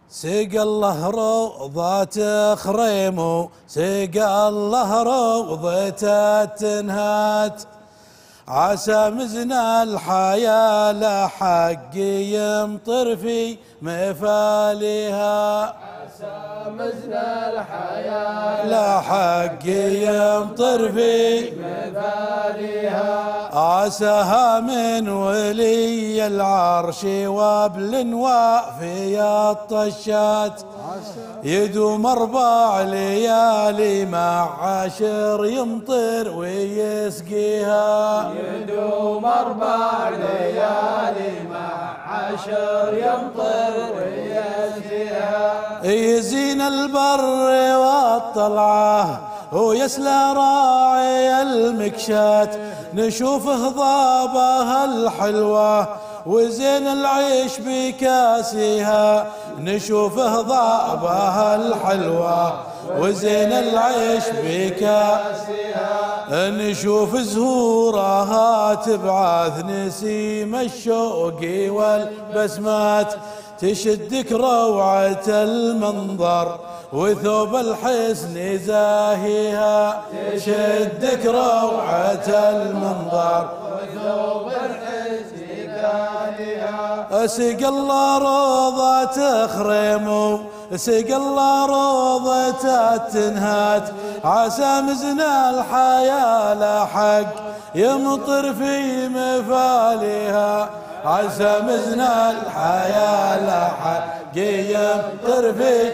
سقى الله روضة خريمو، سقى الله روضة تنهات، عسى مزن الحياة لا حق يمطر في مفالها، عسى مزن الحياة لا حق يمطر في مفالها، عساها من ولي العرش وابل وافي الطشات، يدوم 4 ليالي مع 10 يمطر ويسقيها، يدوم 4 ليالي مع 10 يمطر ويسقيها، يزين البر والطلعه ويسلى راعي المكشات، نشوف هضابها الحلوة وزين العيش بكاسها، نشوف هضابها الحلوة وزين العيش بكاسها، نشوف زهورها تبعث نسيم الشوق والبسمات، تشدك روعة المنظر وثوب الحسن زاهيها، تشدك روعة المنظر وثوب الحسن زاهيها، سقى الله روضة خريمو، سقى الله روضة تنهات، عسى مزن الحياة لا حق يمطر في مفالها، عسى مزن الحياة لا حق يمطر في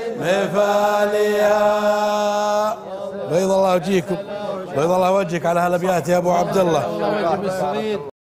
مفالها. بيض الله وجهكم، بيض الله وجهك على هالابيات يا ابو عبد الله.